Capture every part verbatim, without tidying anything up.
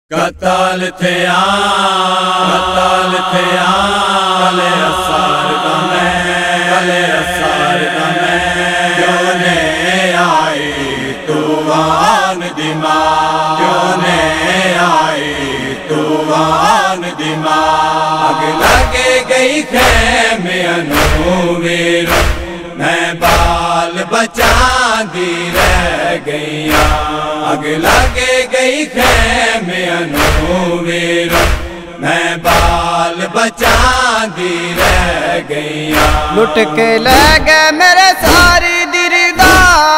कताल थे कताल थे कले असार का मैं कले असार का मैं क्यों ने आई तूफान दिमाग क्यों ने आई तूफान दिमाग आग लगे गई खेमे अनूवीर मैं बाल बचा दी रह गईया आग लगे गई खेमे अनूवीर मैं बाल बचा दी रह गईया लुट के ले गए मेरे सारी दिरदा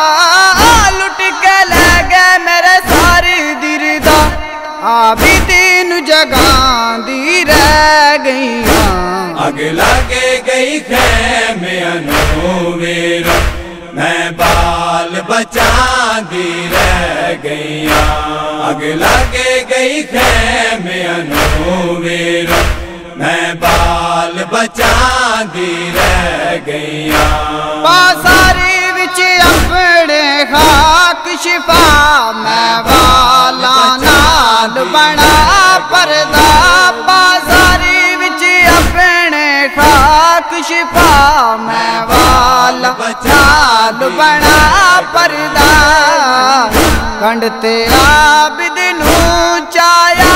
लुट के ले गए मेरे सारी दिरदा आबी तीन जगह दी रह गईया आग लगे गई खेमे अनूवीर मैं बाल बचा दी रह गईया आग लगे गई खेमे अनूवीर मैं बाल बचा दी रह गईया पासारी विच अपने खाक शिफा मैं वाला नाल बना परदा पासारी विच अपने खाक शिफा मैं वाला नाल बना परदा कंड ते आबिद नू चाया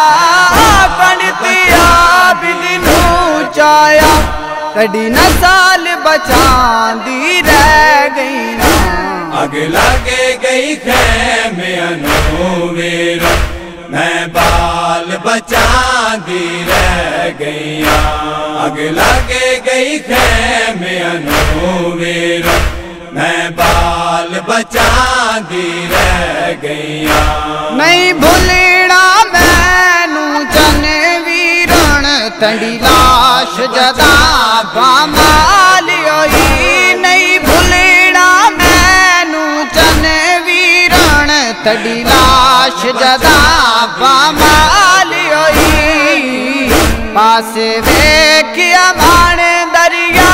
कंड ते आबिद नू चाया कड़ी न साल बचांदी रह गई ना आग लगे गई खेमे अनूवीर मैं बाल बचा दी रह गईया आग लगे गई खेमे अनूवीर मैं बाल बचा दी रह गईया नहीं भूलना मैनू चने वीरण तंडी लाश जदा बामाल होई नहीं भूलना मैनू चने वीरण तंडी लाश जदा बामाल होई पास वेखिया मान दरिया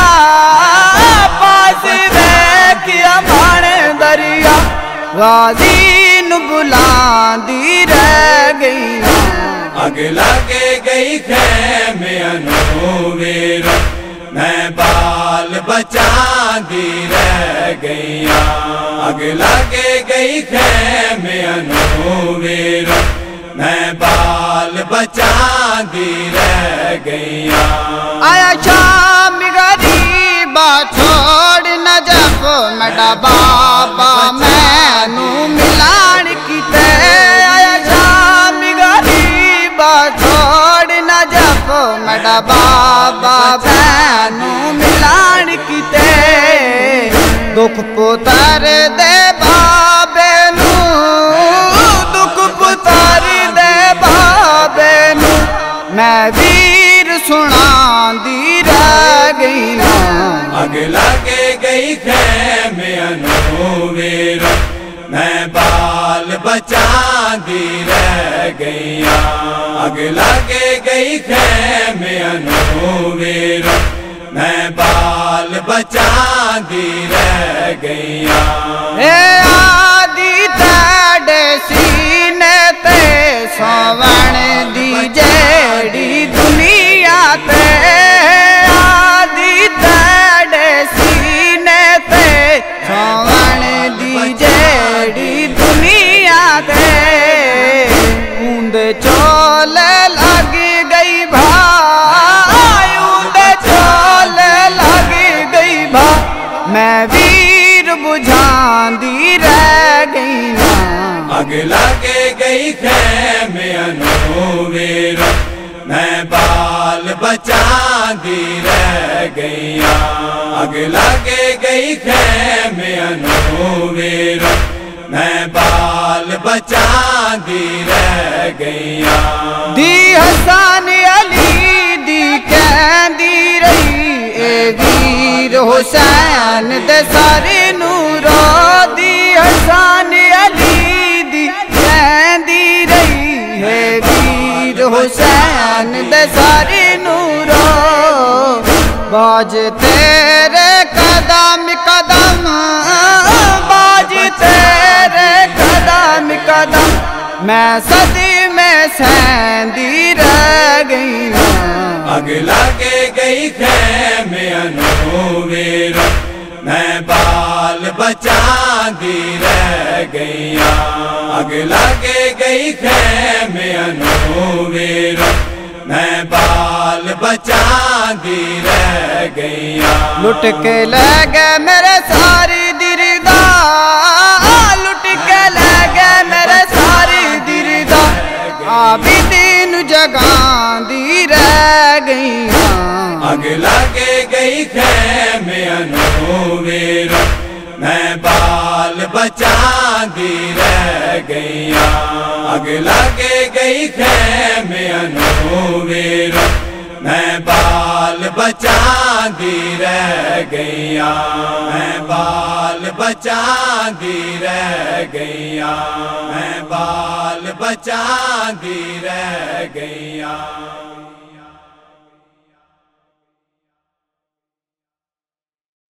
पास वेखिया मान दरिया गाजी नू बुलांदी रह गई आग लगे गई खेमे अनूवीर मैं बाल बचा दी रह गईया आग लगे गई खेमे अनूवीर मैं बाल बचा दी रह गईया आया शाम गरीबा छोड़ न जब मेरा बाबा मैनू मिलान कीते आया शाम गरीबा छोड़ न जब मेरा बाबा मैनू मिलान कीते दुख पुतर दे बाबे नू दुख पुतर दे बाबे नू मैं वीर सुना दी रह गई ना आग लगे गई खेमे अनूवीर मैं बाल बचा दी रह गईया आग लगे गई खेमे अनूवीर मैं बाल बचा दी रह गईया आदि ताड़े सीने ते सोवण दी जेड़ी दुनिया ते आदि ताड़े सीने ते सोवण दी जेड़ी दुनिया ते ऊंद चोल लग गई भाई ऊंद चोल लग गई भा मैं वीर बुझांदी रह गई ना आग लगे गई खेमे अनूवीर मैं बाल बचा दी रह गईया आग लगे गई खेमे अनूवीर मैं बाल बचा दी रह गईया दी हसन अली दी कहंदी रही ए वीर हुसैन दे सारे नूरो दी हसन अली दी कहंदी रही है वीर हुसैन दे सारे नूरो बाज तेरे कदम कदम बाज तेरे कदम कदम मैं सदी में सहंदी रह गईयां। अग लागे गई खैमे अनूवीर मैं बाल बचांदी रह गईयां। अग लागे गई खैमे अनूवीर मैं बाल बचांदी रह गईयां। लुट के ले गए मेरे सारी दिरदा, लुट के ले गए मेरे सारी दिरदा, आबी तीन जगांदी रह गईयां। अग लागे गई खैमे अनूवीर मैं बाल बचांदी रह गईयां। अग लागे गई खैमे अनूवीर मैं बाल बचांदी रह गईयां। मैं बाल बचांदी रह गईयां। मैं बाल बचांदी रह गईयां।